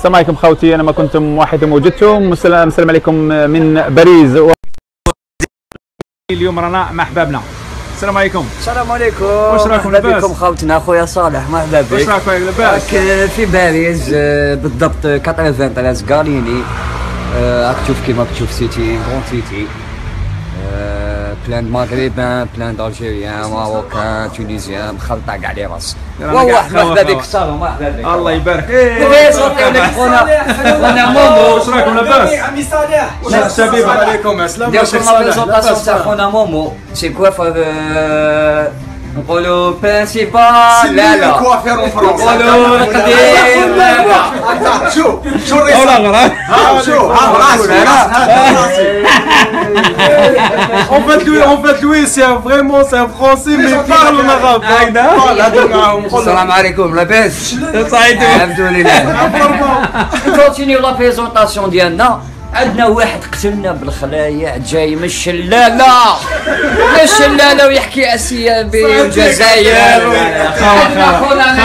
السلام عليكم خوتي، انا ما كنتم وحدكم وجدتم. السلام عليكم من باريس. اليوم رانا مع احبابنا. السلام عليكم. السلام عليكم. واش راكم لاباس؟ مرحبا بكم خوتنا خويا صالح، مرحبا بك. واش راكم لاباس؟ في باريس بالضبط 93 غاليني. راك تشوف كيما تشوف سيتي غون سيتي، بلان مغربان بلان دالجيريان ماروكان تونيزيان مخلطه كاع لي راس. مرحبا بك صالح، مرحبا بك. الله يبارك. نصوتيو لك خونا مومو. واش راكم لاباس؟ عمي صالح الشبيبه عليكم. ندير لكم بريزونطاسيون تاع خونا مومو. سي كوافور نقولوا برينسيبال. لا لا كوافير نقولوا القديم. لا لا شو الرئيس؟ شو En fait, lui, c'est un français, mais il parle en arabe. السلام عليكم، لاباس؟ الحمد لله. كونتينيو لا بريزونطاسيون ديالنا. عندنا واحد قتلنا بالخلايا جاي من الشلاله، من الشلاله ويحكي على السيابي والجزائر. خونا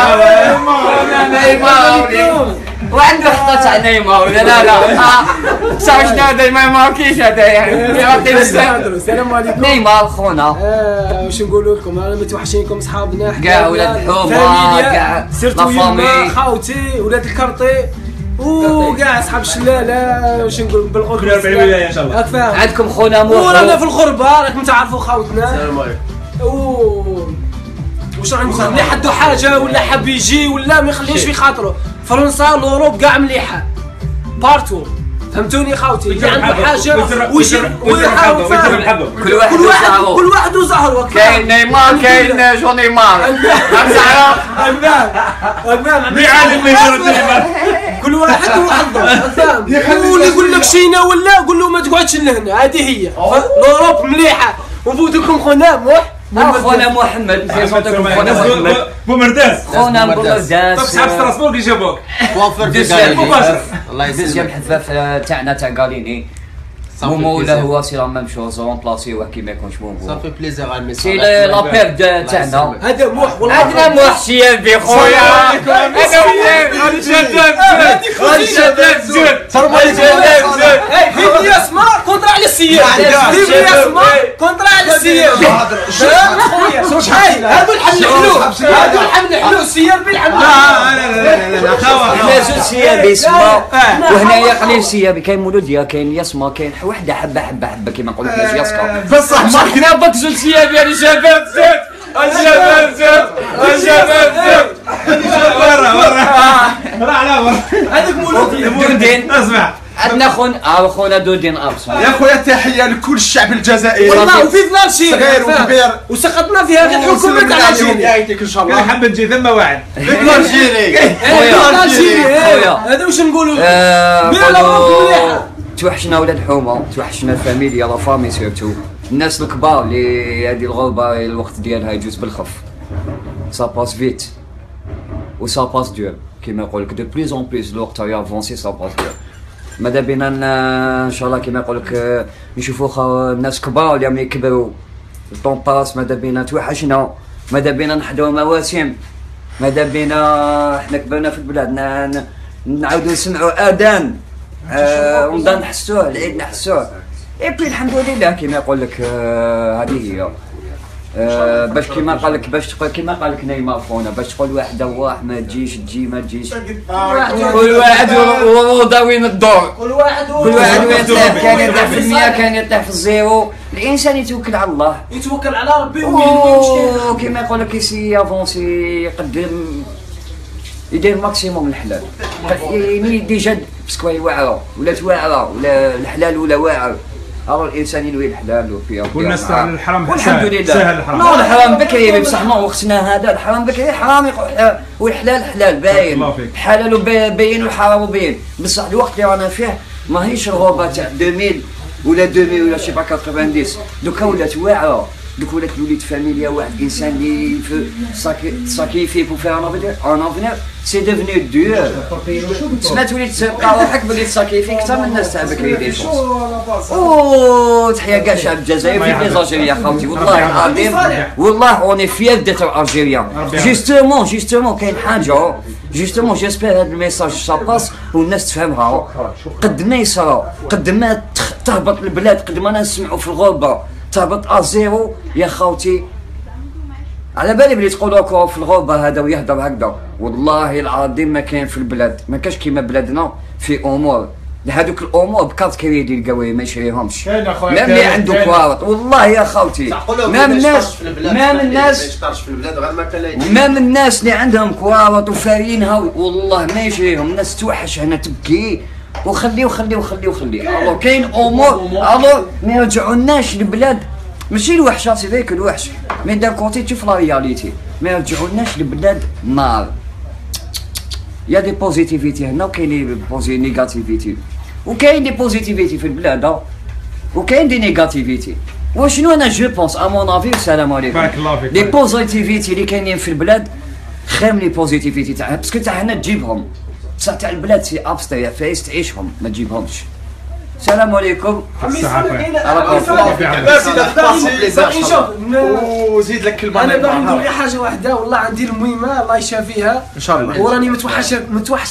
نيمار وعنده حطه تاع نيمار. لا لا صافي شنو هذا ما كاينش هذا يعني. السلام عليكم. نيمار خونا واش نقولوا لكم، انا متوحشينكم صحابنا كاع ولاد الحومه كاع سيرتو يما خاوتي ولاد الكرطي وكاع اصحاب الشلاله. واش نقول بالغربه كل 40 ولايه ان شاء الله. راك فاهم. عندكم خونا موحو ورانا في الغربه راكم تعرفوا خاوتنا. السلام عليكم. واش راح نقول، اللي حدو حاجه ولا حاب يجي ولا ما يخليوش في خاطره. فرنسا لوروب كاع مليحه بارتو، فهمتوني خاوتي. اللي عنده حاجه ويجي ويحاول. كل واحد وزهره. كاين نيمار كاين جو نيمار. كل واحد وحظه، فاهم. واللي يقول لك شينا ولا قول له ما تقعدش لهنا، هذه هي لوروب مليحه. ونفوتكم خونا خونا محمد. نسيتكم خونا محمد بومرداس. خونا بومرداس. طب صحاب ستراسبورغ اللي جابوك الله يسلمك. ديزيام حفاف تاعنا تاع غاليني. مومو ولا هو سي لا ميم شوز رومبلاسيوه كي ما يكونش مومو. صافي بليزير على الميساج. سي لا بيرد تاعنا. هذا موح والله. عندنا موح سيابي خويا. هذا شباب زود. فيديو اسمع كونترا على السياب. فيديو اسمع كونترا على السياب. خويا شحال هادو الحمل حلو، هادو الحمل حلو. السياب بالحمل. حنا زوج سيابي اسما وهنايا قليل سيابي. كاين مولوديا كاين يسما كاين وحده حبه حبه حبه كيما نقولوا حنا ياسكا. بصح ما حنا بك زوج سيابي. يا شباب زود، الشباب زود، الشباب زود. راه على ورا هذاك مولوديا دودين. اسمع عندنا خونا دودين ابصر. يا خويا تحيه لكل الشعب الجزائري والله. وفي فلاشي صغير وكبير، وسقطنا فيها غير الحكومه تاع الجزائر. يعيطيك ان شاء الله. حاب تجي ثم واحد الجيري هذا واش نقولوا. توحشنا ولاد الحومه، توحشنا الفاميليا لا فامي سيرتو. الناس الكبار اللي هذه الغربه الوقت ديالها يجوز بالخف. سا باس فيت و سا باس دور كيما يقول لك. دو بليز اون بليز الوقت يافونسي سا باس دور. ماذا بينا ان شاء الله كيما يقول لك نشوفوا الناس كبار اللي يكبروا. الطون باس ماذا بينا توحشنا. ماذا بينا نحضروا مواسم. ماذا بينا احنا كبرنا في البلاد نعاودوا نسمعوا اذان ونبدا نحسوه العيد نحسوه. اي بي الحمد لله كيما يقول لك. هذه هي باش كيما قال لك باش تقول كيما قال لك نيمار خونا باش تقول واحد واح ما تجيش تجي ما تجيش. كل واحد وضع وين الدور. كل واحد وين يطيح. كان يطيح في المية كان يطيح في الزيرو. الانسان يتوكل على الله، يتوكل على ربي ويمشي. كيما يقول لك يسي افونسي يقدم يدير ماكسيموم الحلال. يعني ديجا باسكو واعره ولا واعره ولا الحلال ولا واعر. راه الانسان ينوي الحلال وفيها والناس تاع الحرام والحمد لله سهل الحرام. نو الحرام بكري بصح نو وقتنا هذا الحرام بكري حرام والحلال حلال باين. حلال باين والحرام باين. بصح الوقت اللي رانا فيه ماهيش الغربه تاع 2000 ولا 2000 ولا شي با 90. دوكا ولات واعره دوك ولات الوليد فاميليا واحد الانسان اللي ساكريفي بو فير ان افنير سي ديفني دور. سمعت وليت تلقى روحك بلي تساكريفي اكثر من الناس تاع بكري دي شونس. او تحيا كاع شعب الجزائر في لي زالجيريان خاوتي والله العظيم والله اوني فيير ديتر الجيريان. جوستومون كاين حاجه جوستومون جيسبيغ هاد الميساج سا باس والناس تفهمها. قد ما يصرى قد ما تهبط البلاد قد ما نسمعوا في الغربه تهبط ازيرو يا خاوتي. على بالي بلي تقولوا كوا في الغربه هذا ويهضر هكذا والله العظيم ما كاين في البلاد ما كاش كيما بلادنا في امور هذوك الامور بكارت كريدي القوي ما يشريهمش. ميم اللي عنده كوارط والله يا خاوتي ميم الناس اللي عندهم كوارط وفارينها والله ما يشريهم. الناس توحش هنا تبكي وخلي الو كاين امور الو ما يرجعوناش للبلاد ماشي الوحشه سي ذاك الوحش مي دار كونتي تشوف لا رياليتي ما يرجعوناش للبلاد نار. يا دي بوزيتيفيتي هنا وكاين دي نيجاتيفيتي وكاين دي بوزيتيفيتي في البلاد وكاين دي نيجاتيفيتي. وشنو انا جو بونس ا مون افي السلام عليكم بارك الله فيك. لي بوزيتيفيتي اللي كاينين في البلاد خير من لي بوزيتيفيتي تاعها باسكو تاع هنا تجيبهم بصح تاع البلاد سي ابستريا فايس تعيشهم ما تجيبهمش. السلام عليكم. وزيد لك كلمه. انا باغي نقول غير حاجه واحده والله عندي المهمه الله يشافيها ان شاء الله وراني متوحشك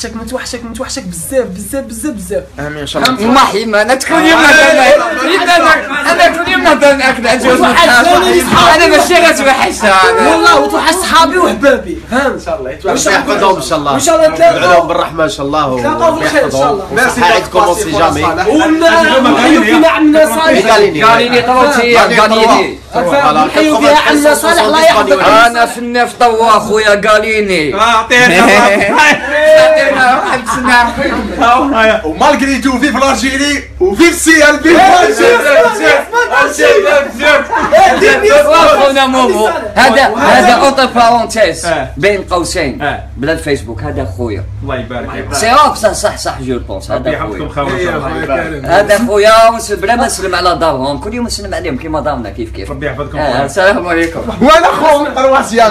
بزاف. امين ان شاء الله. محي ما انا تكون يمنا انا كل يوم نهضر معاك انا ماشي غتوحشها والله وتوحش صحابي وحبابي فهمت. ان شاء الله يحفظهم ان شاء الله ان شاء الله نتلاقاو بالرحمه ان شاء الله نتلاقاو بالخير ان شاء الله. ميرسي عندكم اون سي جامي. ونحيو فينا عمنا صالح قاليني طروتي قاليني نحيو فيها عمنا صالح الله يحفظك. انا في النفط طوا خويا قاليني ومالغري تو فيف الارجيري وفيف سي ال بي. خونا مومو هذا اوتر بارونتيز بين قوسين بلا الفيسبوك هذا خويا الله يبارك سي روك صح جو بونس هذا يحفظكم خويا خويا. هذا خويا بلا ما نسلم على دارهم كل يوم نسلم عليهم كيما دارنا كيف ربي يحفظكم خويا. السلام عليكم. وانا خوهم رواسيا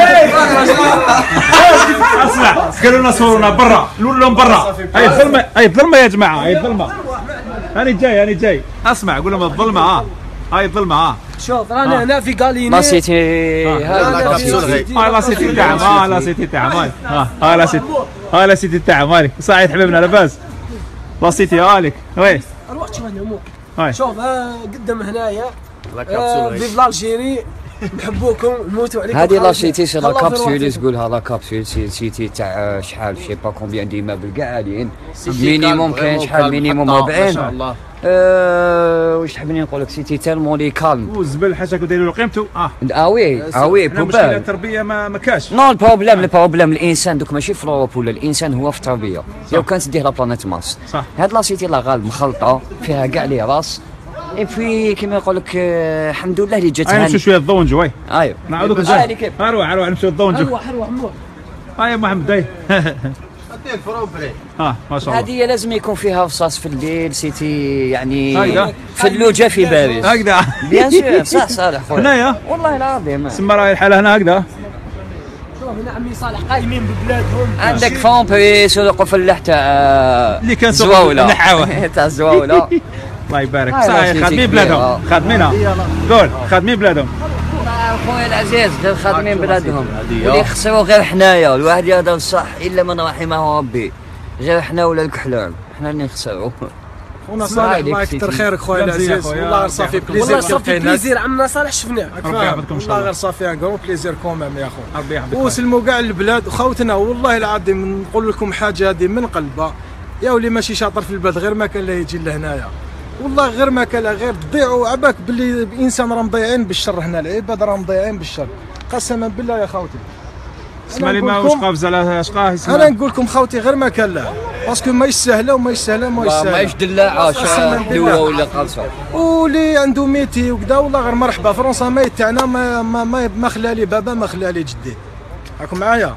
اسمع قالوا لنا صورونا برا نقول لهم برا هاي الظلمه يا جماعه هاي الظلمه. انا جاي اسمع قول لهم الظلمه هاي الظلمه شوف رانا هنا في قاليني لا سيتي لا سيتي تاعهم لا سيتي تاعهم لا سيتي تاعهم مالك صايد حبيبنا لاباس لا سيتي هالك وي روح شوف هنا مو هاي شوف قدام هنايا فيف الجيري نحبوكم نموتوا عليكم. هذه لا سيتي سي لا كابسول تقولها لا كابسول سيتي تاع شحال شي با كومبيان ديمابل كاع عاليين مينيموم كاين شحال مينيموم 40 ان شاء الله. واش تحبني نقول لك سيتي تالمون لي كالم والزبل حاشاك دايروا له قيمته وي مشكله بوبال التربيه ما كاش. نو البروبليم الانسان دوك ماشي في اوروب ولا الانسان هو في التربيه. لو كانت دير لا بلانيت مارس صح. هاد لا سيتي لا غالب مخلطه فيها كاع لي راس اي بوي كيما يقول لك الحمد لله اللي جات نمشيو شويه الضو نجو ايوه نعاودوك روح نمشيو الضو نجو. روح هاي محمد داي ما شاء الله. هذه لازم يكون فيها رصاص في الليل سيتي يعني هكذا فلوجه في باريس هكذا بيان سور صح صالح خويا هنايا والله العظيم تسمى راهي الحاله هنا هكذا. شوف هنا عمي صالح قايمين ببلادهم. عندك فامبري سوق فلاح تاع اللي كان سوق زواوله نحاوه تاع زواوله الله يبارك هاي صحيح خادمين بلادهم خادمينها قول خادمين بلادهم خويا العزيز غير خادمين بلادهم واللي يخسروا غير حنايا الواحد يهضر صح الا من رحمه ربي غير حنا ولا الكحلان حنا اللي نخسروا. خونا صالح الله يكثر خيرك خويا العزيز والله غير صافي بليزير والله صافي بليزير عمنا صالح شفناك ربي يحفظكم ان شاء والله الله. غير صافي ان كرون بليزير كومام يا خو ربي يحفظكم وسلموا كاع البلاد خوتنا والله العظيم نقول لكم حاجه هذه من قلبها يا ولي ماشي شاطر في البلاد غير ما كان لا يجي لهنايا والله غير ما كان غير تضيعوا عباك باللي الانسان راه مضيعين بالشر هنا العباد راه مضيعين بالشر قسما بالله يا خوتي. اسمع لي ما واش قافز على اش قاه يسمع انا نقول لكم خوتي غير ما كان لا باسكو ما يسهله ما يجدلاعه دوا ولا قرصه واللي عنده ميتي وكذا والله غير مرحبا فرنسا ما تاعنا ما خلالي بابا ما خلالي جدي راكم معايا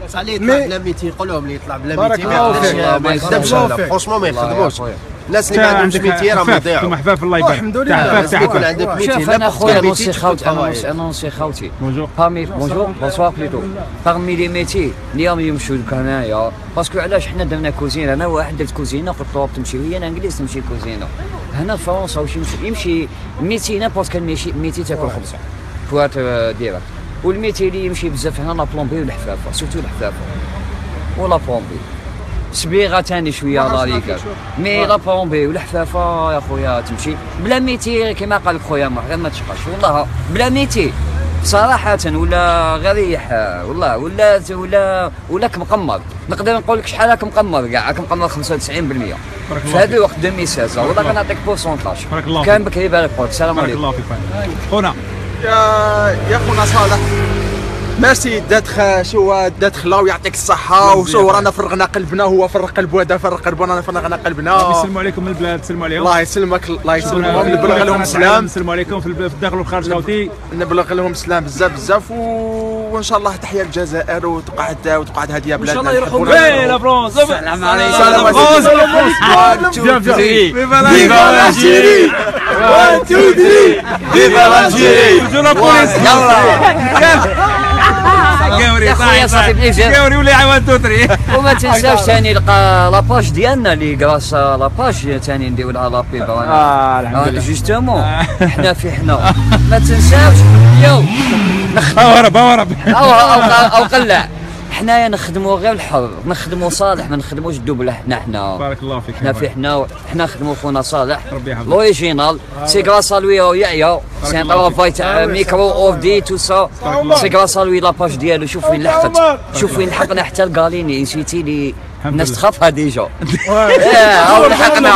عليه يطلع بلا 200 قول لهم اللي يطلع بلا 200 بارك الله فيك. ما يخدمش هذا فرونشمون ما يخدموش الناس اللي ما عندهمش 200 راهم يضيعوا انتم حفاف الله يبارك. الحمد لله. حفاف تاع يكون حفاف. عندك 200 شوف انا خويا نوصي خوتي انا نوصي خوتي بونجور. بونجور بونسوار بليتو باغمي لي ميتي اليوم يمشوا لك هنايا باسكو علاش حنا درنا كوزينه انا واحد درت كوزينه قلت له تمشي هي انا انجليز تمشي كوزينه هنا في فرنسا واش يمشي ميتي نابورت كان ميتي تاكل خبز بوات ديريكت والميتي اللي يمشي بزاف هنا لا بلومبي والحفافه سورتو الحفافه ولا بلومبي صبيغه ثاني شويه ضريقه مي لا بلومبي والحفافه يا خويا تمشي بلا ميتي كما قال لك خويا غير ما تشقاش والله بلا ميتي صراحة ولا غريح والله ولا مقمر نقدر نقول لك شحال راك مقمر كاع راك مقمر 95% في هذا الوقت 2016 والله غنعطيك بورسونتاج بارك الله كان بكري بارك الله السلام بارك عليكم الله فيك خونا. يا خونا صالح ميرسي داتخ الله ويعطيك الصحة وشو رانا فرغنا قلبنا هو فرغ قلبه هذا فرغ قلبه رانا فرغنا قلبنا. يسلموا عليكم من البلاد سلموا عليهم. الله يسلمك الله يسلمهم نبلغ لهم السلام. نسلموا عليكم في الداخل والخارج خوتي. نبلغ لهم السلام بزاف وان شاء الله تحيا الجزائر وتقعد هذه بلادنا. ان شاء الله يروحوا وي لا فرونس. السلام عليكم. سلام عليكم. فيفا l'Algérie. 1 2 3 فيفا l'Algérie. جو لا بوليس. يا خويا صافي بليزير كاوري ولا عوان توتري. وما تنساوش ثاني لاباج ديالنا اللي كراس لاباج ثاني نديرو لها لابيب الحمد لله. جوستومون حنا في حنا ما تنساوش اليوم هرب او قلع حنايا نخدموا غير الحر نخدموا صالح ما نخدموش الدبله حنا بارك الله فيك. حنا في حنا نخدموا خونا صالح ربي يحفظك. لوريجينال سي غراس ا لوي يعيا سي ان طرافاي تاع ميكرو اوف دي تو سا سي غراس ا لوي لاباج ديالو شوف وين لحقت شوف وين لحقنا حتى الكاليني نسيتي لي الناس تخافها ديجا هاو لحقنا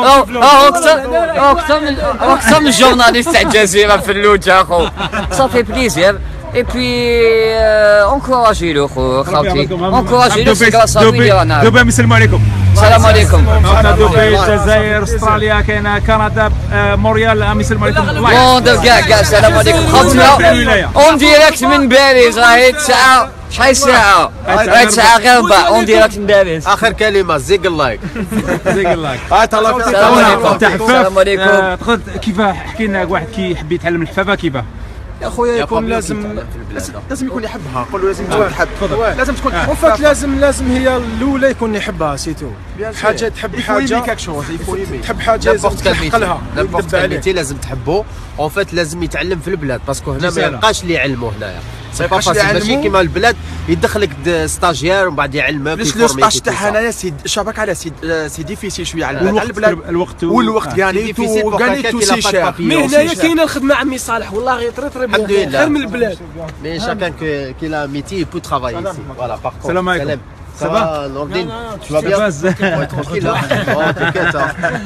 اكثر من الجورناليست تاع الجزيره في اللوجه اخو صافي بليزير اي بي انكوراجي له خوتي انكوراجي له سي غراس ا لوي رانا دبي نسلموا عليكم. السلام عليكم. انا دبي الجزائر استراليا كاينه كندا موريال نسلموا عليكم. لندن كاع السلام عليكم خوتنا اون ديريكت من باريس راهي الساعه شحال الساعه؟ راهي الساعه غير 4 اون ديريكت من باريس. اخر كلمه زيق اللايك زيق الله. السلام عليكم. السلام عليكم. تقدر كيف حكي لنا واحد كيحب يتعلم الحفافه كيفاش؟ يا خويا يكون لازم يكون يحبها قول له لازم تكون تحب لازم تكون وفات لازم هي الاولى يكون يحبها سيتو حاجه تحب حاجه تحب حاجه لازم تحق لها نابورت كال ميتي لازم تحبو اون فات لازم يتعلم في البلاد باسكو هنا ما يبقاش اللي يعلموا هنايا سي با فاسيل ماشي كيما البلاد يدخلك ستاجير ومن بعد يعلمك ليش لو ستاج تاع هنايا شابك على سي ديفيسيل شويه على البلاد والوقت غانيتو سي شير مي هنايا كاينه الخدمه عمي صالح والله غير طري الحمد لله خير من البلاد مي شاكان كي لا ميتي بو ترافاي ايسي فوالا باغ كونتر السلام عليكم. Ça va, Nordine? Tu vas bien? Ouais, tranquille là. Oh, t'inquiète.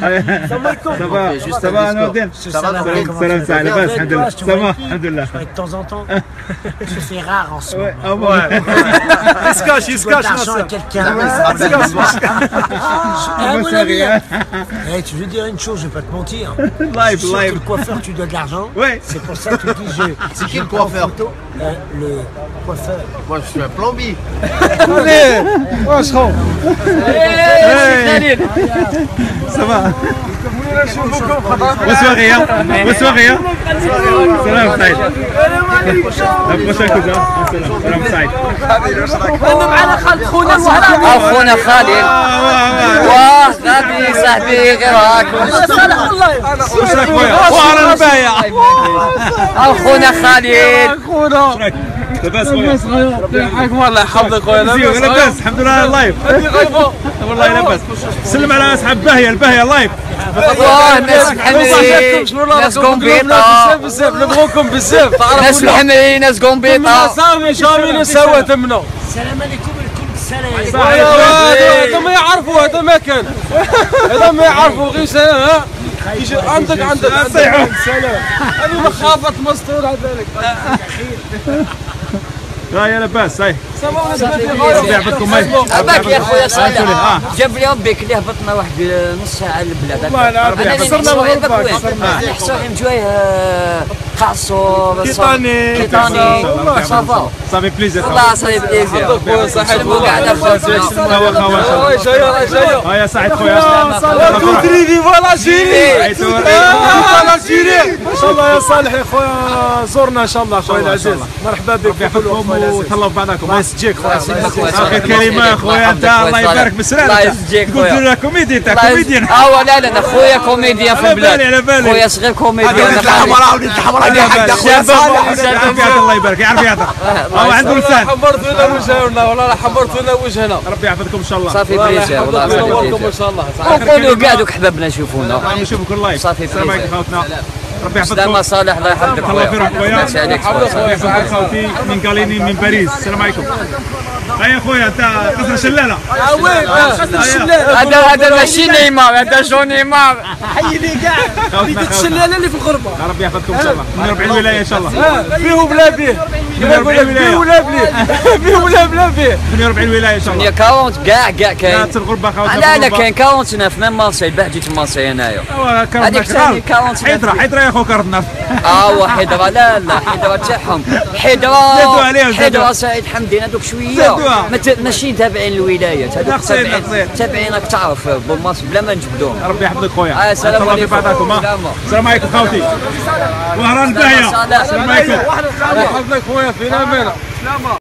Ça va Nordine? Ça va, Nordine? Salam ça لاباس الحمد لله. Ça va الحمد لله. De temps en temps, je fais rare en ce moment. Il se cache D'argent à quelqu'un. Tu veux dire une chose, je vais pas te mentir. Live. Le coiffeur, tu dois de l'argent. Ouais. C'est pour ça que tu dis C'est qui le coiffeur? Le coiffeur. Moi, je suis un plombier. واش خو Ça va. وسواغية سلام سعيد. سلام سعيد. انا معنا خالد خونا المهراني اخونا خالد واه غادي صاحبي غير هاك واش راك خويا؟ وانا البايع. اخونا خالد لاباس خويا؟ حياكم الله يحفظك خويا. مزيان لاباس الحمد لله لايف. والله لاباس. سلم على اصحاب الباهية لايف. واه ناس محملين ناس كومبيطا بزاف نبغوكم بزاف ناس محملين ناس كومبيطا سامي جامي نساوى تمنا. السلام عليكم الكل سلام. هذا ما يعرفوا هذا ما كان هذا ما يعرفوا غير سلام ها يجي عندك سلام. هذه مخافة مسطور على ذلك. يا لاباس هاي ربي يحفظكم عباك يا خويا صالح جاب لي ربي اللي هبطنا واحد نص ساعه للبلاد. والله العظيم انا خسرنا الغربه نحسوهم جويه قعصور كيطاني صافا صافي بليزير والله صافي بليزير صحيح يا سعيد خويا تريدي فوالا جيري ما شاء الله يا صالح يا خويا زورنا ان شاء الله خويا العزيز مرحبا بك. ربي يحفظكم وتهلاو في بعضكم. الله يسجيك خويا اخر كلمه خويا انت الله يبارك بالسلامه. الله يسجيك قلت لنا كوميدي انت كوميديان. لا لا خويا كوميديان في البلاد. على بالي خويا صغير كوميديان. الحمراء وليد الحمراء اللي حق اخويا يعرف يعطي الله يبارك يعرف يعطي. هو عنده لسان. حمرت لنا وجهنا والله حمرت لنا وجهنا. ربي يحفظكم ان شاء الله. صافي بليزير والله نوركم ان شاء الله. وقولوا كاع دوك حبابنا يشوفونا. نشوفكم لايف. صافي السلام عليكم خوتنا. ربي يحفظكم. سلام صالح الله يحفظك الله في روحك خويا. عليك ربي يحفظك خوتي من قاليني من باريس. السلام عليكم. هيا خويا انت قصر شلاله. وين قصر الشلاله؟ هذا ماشي نيمار هذا جو نيمار. حيدي كاع ديك الشلاله اللي في الغربه. ربي يحفظكم ان شاء الله. من 40 ولايه ان شاء الله. فيه وبلا فيه. من 40 ولايه. ولا بليه. فيه ولا بلا فيه. من 40 ولايه ان شاء الله. 40 كاع كاين. ناس الغربه خوتنا. لا كاين 49 من مارسيل باه جيت مارسيل هنايا. هذيك ثاني 49 حيدره يا خو كرتنا. حيدره لا حيدره تاعهم حيدره سعيد حمدين هذوك شويه ماشي تابعين الولايات هذوك تابعين راك تعرف بوماس بلا ما نجبدوهم. ربي يحفظك خويا. السلام عليكم. السلام عليكم خوتي. وهران باهيه. السلام عليكم. الله يحفظك خويا فينا مانا.